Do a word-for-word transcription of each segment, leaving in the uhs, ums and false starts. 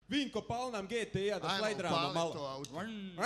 Vinko, pal nam G T I-a da šlajdramo malo. Ajmo, pali to auto.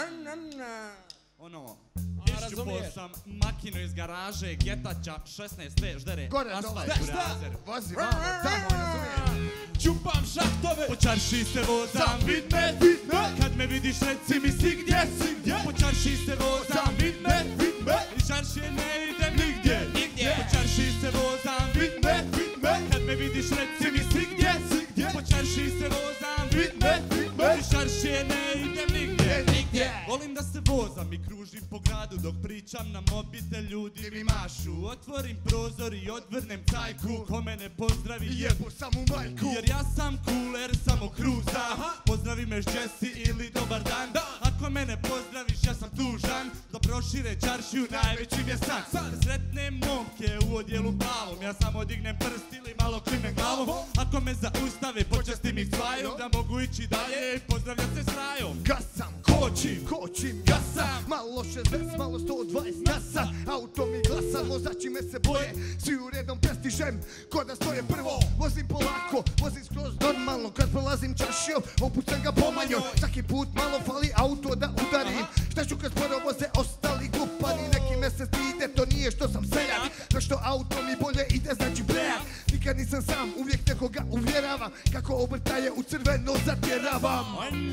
Ono, iščupao sam makinu iz garaže, Getača šesnaest V, ždere, Gore, asfalt, dole. burazer. Vozi malo, tamo, razumijem. Čupam šahtove. Po čarši se vozam, vid me, vid me. Kad me vidiš reci mi si gdje, si gdje. Po čarši se vozam, vid me, vid me. Iz čaršije ne idem nigdje, nigdje. Po čarši se vozam, vid me, vid me. Kad me vidiš reci mi si gdje, si gdje. Po čarši se vozam, vid me, vid me. Iz čaršije ne idem nigdje, nigdje. Volim da se vozam i kružim po gradu dok pričam na mobitel, ljudi mi mašu. Otvorim prozor i odvrnem cajku, ko mene pozdravi Jebu sam u majku. jer ja sam cooler, samo kruza. Pozdravi me Jesse ili dobar dan. Ako mene pozdraviš ja sam tužan. Da prošire čaršiju najveći mi je san. Sretnem momke u odjelu plavom, ja samo dignem prst ili malo klimnem glavom. Ako me zaustave počestim ih svajom, da mogu ići dalje i pozdravljam se s rajom. Gasam, Kočim, kočim, gasam. Malo šezdeset, malo sto dvadeset gasa. Auto mi glasa, vozači me se boje. Svi u redom prestižem, ko da stoje prvo. Vozim polako, vozim skroz normalno. Kad prolazim čaršijom, opucam ga pomanjo. Svaki put malo fali auto da udarim. Šta ću kad sporo voze ostali glupani. Neki me se stide, to nije što sam seljak. Zašto auto mi bolje ide, znači brejak. Nikad nisam sam, uvijek nekoga uvjeravam. Kako obrtaje u crveno zatjeravam.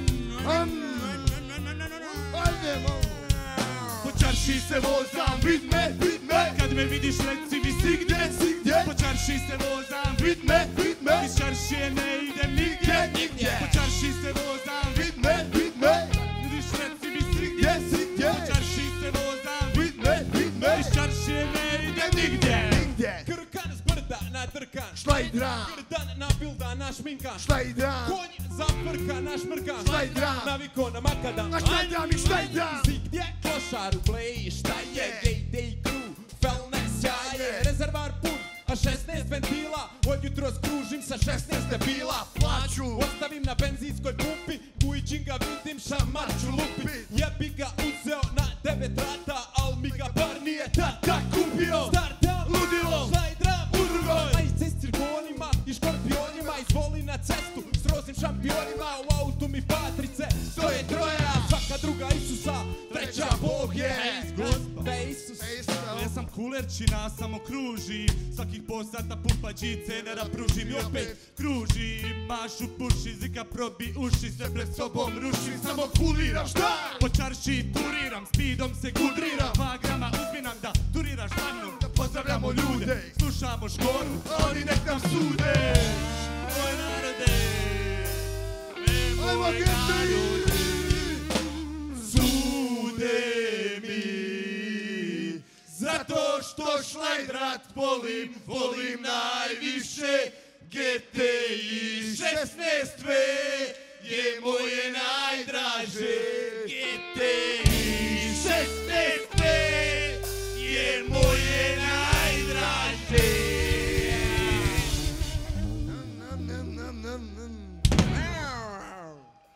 Ajdemo! po čarši se vozam, vid me, vid me. Kad me vidiš reci mi si gdje, si gdje. Po čarši se vozam, vid me, vid me. Iz čaršije ne idem nigdje, nigdje. Po čarši se vozam, vid me, vid me. Vidiš reci mi si gdje, si gdje. Po čarši se vozam, vid me, vid me. Iz čaršije ne idem nigdje, nigdje. Krkan s brda nadrkan. Šlajdran. Grdan nabilda našminkan. Šlajdran. Konj zaprka našmrkan. Šlajdran. Naviko na makadam. A šlajdran mi šlajdran. Si gdje klošar u pleji, šta je Gay Crew, felne sjaje. Rezervar pun, a šesnaest ventila. Od jutro skružim sa šesnaest debila. Plaću ostavim na benzinskoj pumpi. Kujićin ga vidim, šamarču lupi. Jebi ga uzeo na devet rata, al mi ga bar nije tata kupio. Startam, ludilo, šlajdram, udrugoj. Majice s cirkonima i škorpionima. Izvoli na cestu s roznim šampionima. U autu mi patrice, stoje troje, a svaka druga Isusa, treća Bog je. Gospod Isus. Ja sam kulerčina, samo kružim. Svakih pol sata pumpa džice, ne da pružim i opet kružim. Mašu puši, zika probi uši, sve pred sobom rušim, samo kuliram. Šta? Po čarši turiram, speedom se kudriram. Dva grama uzmi nam da turiraš sa mnom. Da pozdravljamo ljude, slušamo škoru, a oni nek nam sude. Moj narode, moj narode, sude mi. Zato što šlajdrat volim, volim najviše. G T I šesnaest V je moje najdraže. G T